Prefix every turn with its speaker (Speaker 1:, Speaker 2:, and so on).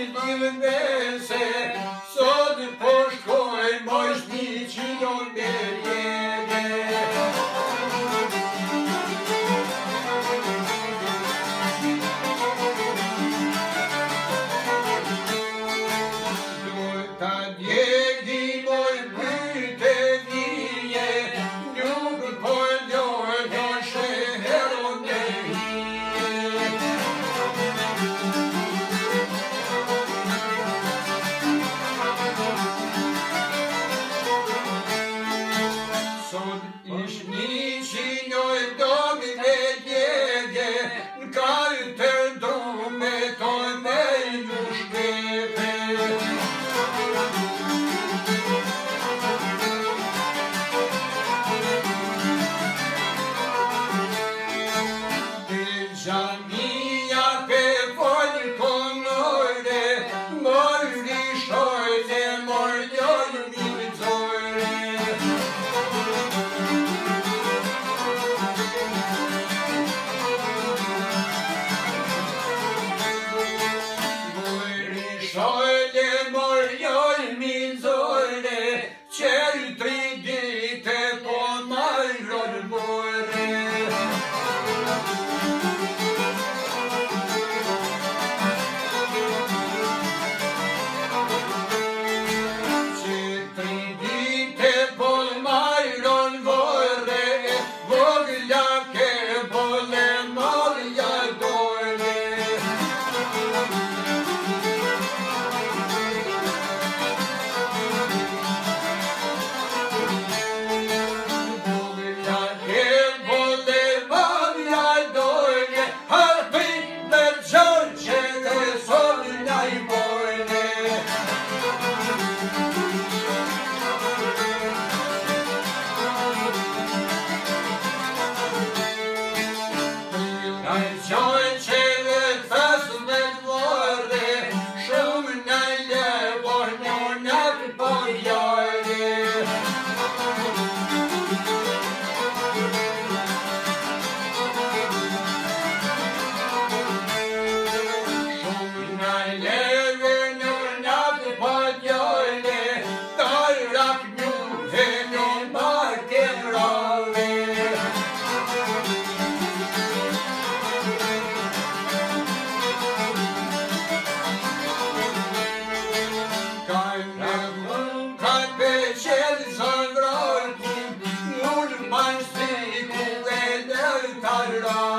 Speaker 1: divnese, sot po shkoj moshniqinon me rjede. Ta djegi moj pyte vije, nuk po ljojo sheheron me hije. Sot ish niqi njoj dobi me djege, n'kall të ndrume toj me ju shkepe. Gjamia pe folkonore, mori shojte morjoj mirëzore. Mori shojte morjoj mirëzore, qelë 3 dite po marron more. Tarra